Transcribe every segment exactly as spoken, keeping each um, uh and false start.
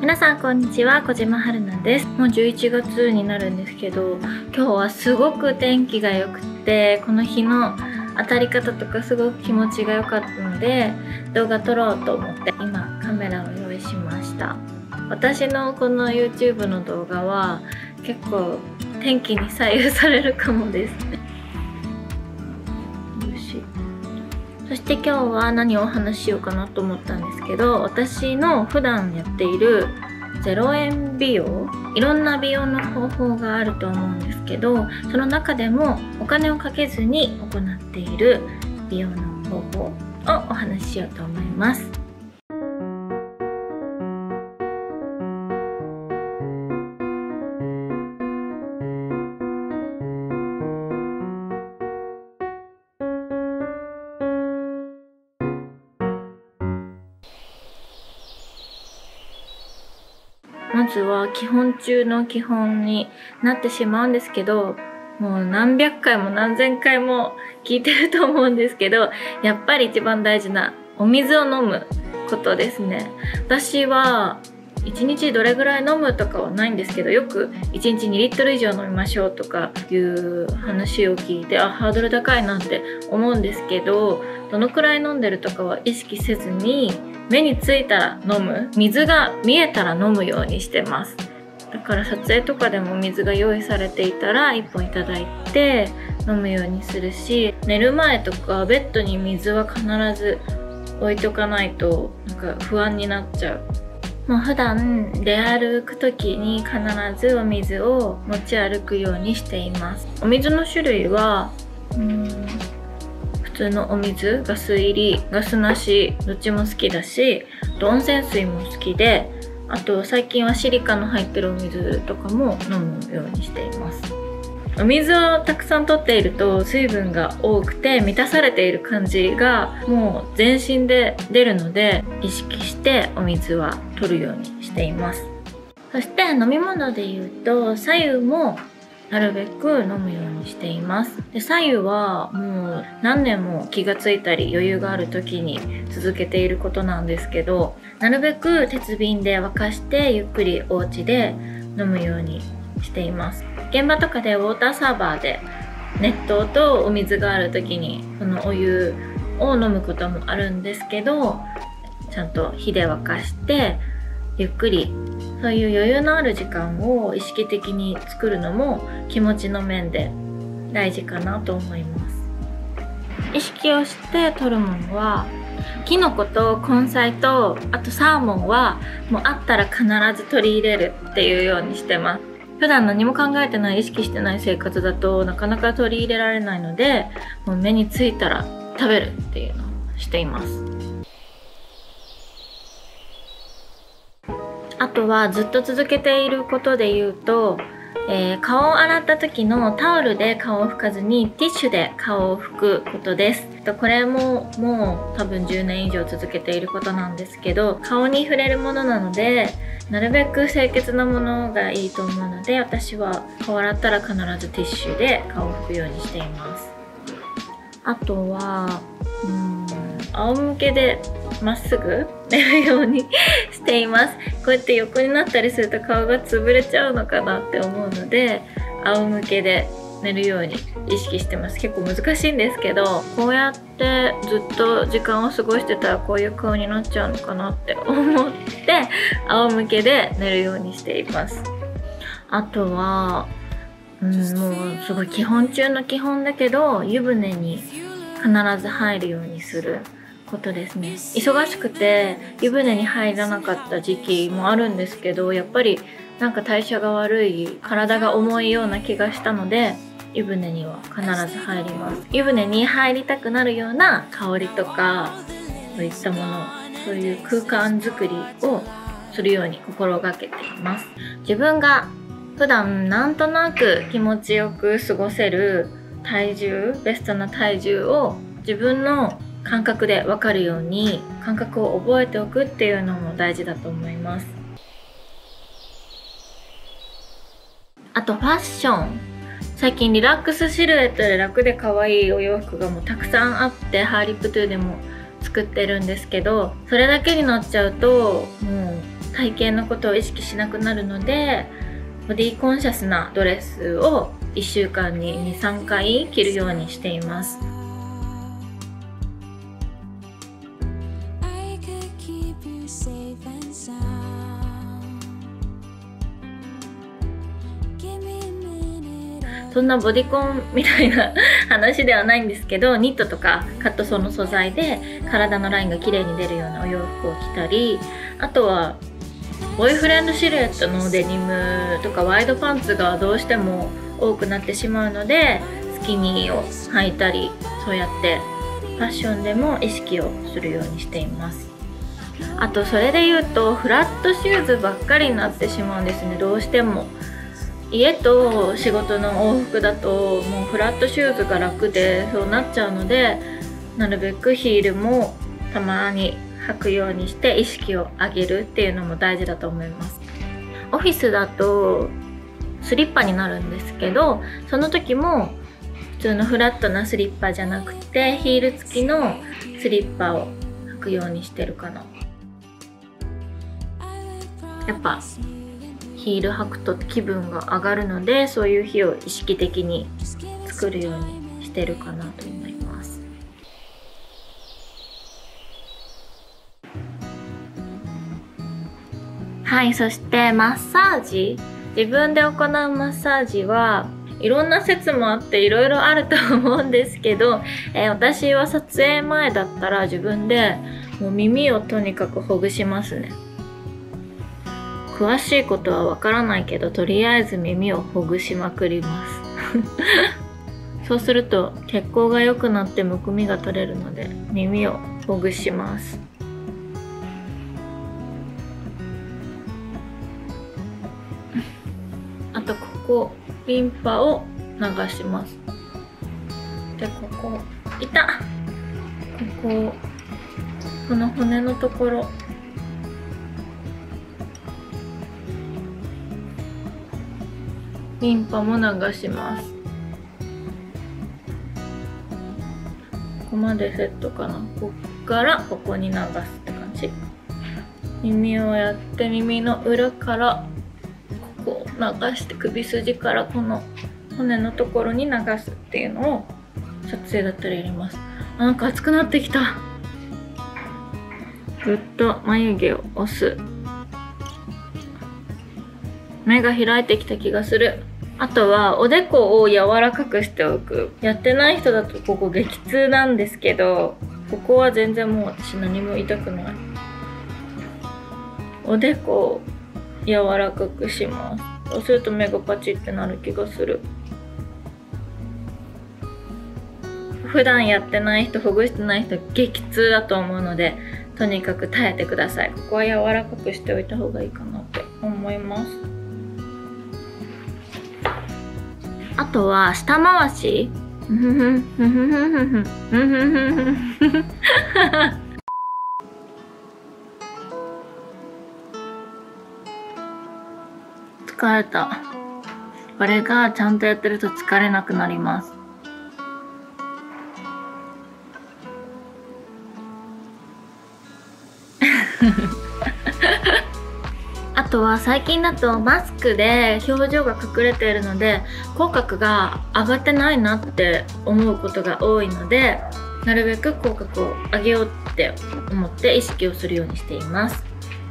皆さんこんにちは、小島春菜です。もうじゅういちがつになるんですけど、今日はすごく天気が良くて、この日の当たり方とかすごく気持ちが良かったので動画撮ろうと思って今カメラを用意しました。私のこの YouTube の動画は結構天気に左右されるかもです。そして今日は何をお話ししようかなと思ったんですけど、私の普段やっているゼロえん美容、いろんな美容の方法があると思うんですけど、その中でもお金をかけずに行っている美容の方法をお話ししようと思います。まずは基本中の基本になってしまうんですけど、もう何百回も何千回も聞いてると思うんですけど、やっぱり一番大事なお水を飲むことですね。私はいちにちどれぐらい飲むとかはないんですけど、よくいちにちにリットル以上飲みましょうとかいう話を聞いて、あ、ハードル高いなって思うんですけど、どのくらい飲んでるとかは意識せずに、目についたら飲む、水が見えたら飲むようにしてます。だから撮影とかでも水が用意されていたらいっぽんいただいて飲むようにするし、寝る前とかベッドに水は必ず置いとかないとなんか不安になっちゃう。もう普段出歩く時に必ずお水を持ち歩くようにしています。お水の種類はうーん普通のお水、ガス入り、ガスなし、どっちも好きだし、温泉水も好きで、あと最近はシリカの入ってるお水とかも飲むようにしています。お水をたくさん取っていると水分が多くて満たされている感じがもう全身で出るので、意識してお水は取るようにしています。そして飲み物で言うと白湯もなるべく飲むようにしています。で、白湯はもう何年も気がついたり余裕がある時に続けていることなんですけど、なるべく鉄瓶で沸かしてゆっくりお家で飲むようにしています。現場とかでウォーターサーバーで熱湯とお水がある時にそのお湯を飲むこともあるんですけど、ちゃんと火で沸かしてゆっくり、そういう余裕のある時間を意識的に作るのも気持ちの面で大事かなと思います。意識をして取るものはキノコと根菜と、あとサーモンはもうあったら必ず取り入れるっていうようにしてます。普段何も考えてない、意識してない生活だとなかなか取り入れられないので、もう目についたら食べるっていうのをしています。あとはずっと続けていることで言うと、えー、顔を洗った時のタオルで顔を拭かずにティッシュで顔を拭くことです。これももう多分じゅうねん以上続けていることなんですけど、顔に触れるものなのでなるべく清潔なものがいいと思うので、私は顔洗ったら必ずティッシュで顔を拭くようにしています。あとはうーん仰向けでまっすぐ寝るようにしています。こうやって横になったりすると顔が潰れちゃうのかなって思うので、仰向けで寝るように意識してます。結構難しいんですけど、こうやってずっと時間を過ごしてたらこういう顔になっちゃうのかなって思って仰向けで寝るようにしています。あとはうんもうすごい基本中の基本だけど、湯船に必ず入るようにすることですね。忙しくて湯船に入らなかった時期もあるんですけど、やっぱりなんか代謝が悪い、体が重いような気がしたので湯船には必ず入ります。湯船に入りたくなるような香りとかそういったもの、そういう空間づくりをするように心がけています。自分が普段なんとなく気持ちよく過ごせる体重、ベストな体重を自分の感覚で分かるように感覚を覚えておくっていうのも大事だと思います。あとファッション、最近リラックスシルエットで楽で可愛いお洋服がもうたくさんあって、ハーリップトゥでも作ってるんですけど、それだけになっちゃうともう体型のことを意識しなくなるので、ボディコンシャスなドレスをいっしゅうかんににさんかい着るようにしています。そんなボディコンみたいな話ではないんですけど、ニットとかカットソーの素材で体のラインが綺麗に出るようなお洋服を着たり、あとはボーイフレンドシルエットのデニムとかワイドパンツがどうしても多くなってしまうので、スキニーを履いたり、そうやってファッションでも意識をするようにしています。あとそれで言うとフラットシューズばっかりになってしまうんですね。どうしても家と仕事の往復だともうフラットシューズが楽でそうなっちゃうので、なるべくヒールもたまに履くようにして意識を上げるっていうのも大事だと思います。オフィスだとスリッパになるんですけど、その時も普通のフラットなスリッパじゃなくてヒール付きのスリッパを履くようにしてるかな。やっぱヒール履くと気分が上がるので、そういう日を意識的に作るようにしてるかなと思います。はい、そしてマッサージ、自分で行うマッサージはいろんな説もあっていろいろあると思うんですけど、えー、私は撮影前だったら自分でもう耳をとにかくほぐしますね。詳しいことはわからないけど、とりあえず耳をほぐしまくりますそうすると血行が良くなってむくみが取れるので耳をほぐします。あとここリンパを流します。でここいたこここの骨のところリンパも流します。ここまでセットかな。こっからここに流すって感じ。耳をやって耳の裏からここを流して、首筋からこの骨のところに流すっていうのを撮影だったらやります。あ、なんか熱くなってきた。ぐっと眉毛を押す。目が開いてきた気がする。あとはおでこを柔らかくしておく。やってない人だとここ激痛なんですけど、ここは全然もう私何も痛くない。おでこを柔らかくします。そうすると目がパチってなる気がする。普段やってない人、ほぐしてない人激痛だと思うので、とにかく耐えてください。ここは柔らかくしておいた方がいいかなって思います。あとは下回し疲れた。これがちゃんとやってると疲れなくなります。あとは最近だとマスクで表情が隠れているので口角が上がってないなって思うことが多いので、なるべく口角を上げようって思って意識をするようにしています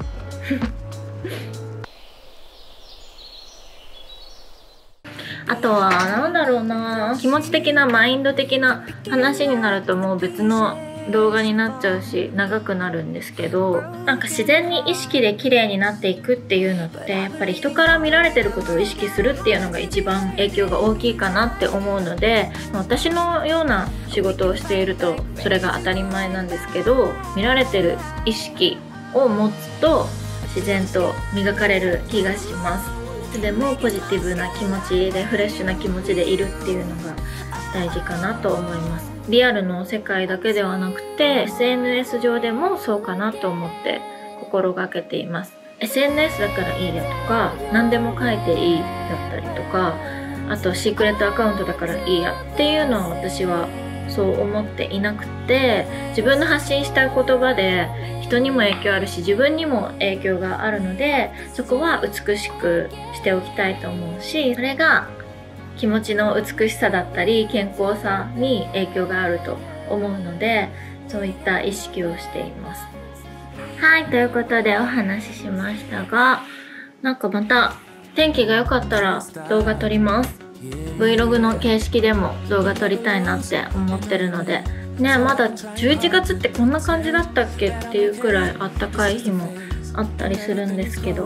あとはなんだろうな、気持ち的なマインド的な話になるともう別の動画になっちゃうし長くなるんですけど、なんか自然に意識で綺麗になっていくっていうのってやっぱり人から見られてることを意識するっていうのが一番影響が大きいかなって思うので、私のような仕事をしているとそれが当たり前なんですけど、見られてる意識を持つと自然と磨かれる気がします。いつでもポジティブな気持ちでフレッシュな気持ちでいるっていうのが大事かなと思います。リアルの世界だけではなくて エスエヌエス 上でもそうかなと思って心がけています。 エスエヌエス だからいいやとか、何でも書いていいだったりとか、あとシークレットアカウントだからいいやっていうのは私はそう思っていなくて、自分の発信したい言葉で人にも影響あるし自分にも影響があるので、そこは美しくしておきたいと思うし、それが気持ちの美しさだったり健康さに影響があると思うので、そういった意識をしています。はい、ということでお話ししましたが、なんかまた天気が良かったら動画撮ります。 Vlog の形式でも動画撮りたいなって思ってるのでね。まだじゅういちがつってこんな感じだったっけっていうくらいあったかい日もあったりするんですけど、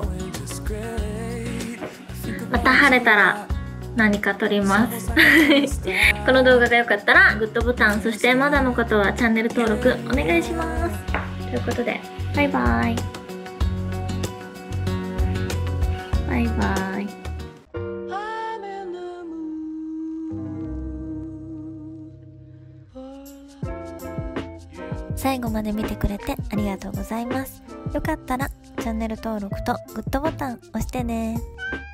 また晴れたら何か撮りますこの動画が良かったらグッドボタン、そしてまだの方はチャンネル登録お願いします。ということでバイバイバイバイ。最後まで見てくれてありがとうございます。よかったらチャンネル登録とグッドボタン押してね。